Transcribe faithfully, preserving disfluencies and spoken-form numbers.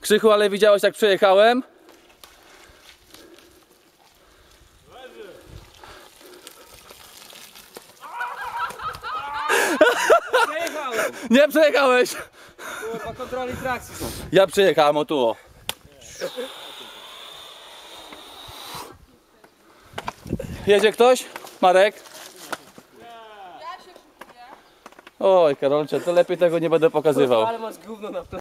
Krzychu, ale widziałeś jak przejechałem? Przejechałem! Nie przejechałeś! Kurwa, kontroli trakcji są. Ja przejechałem, o tu o. Jedzie ktoś? Marek? Oj, Karolcze, to lepiej tego nie będę pokazywał. Ale masz gówno na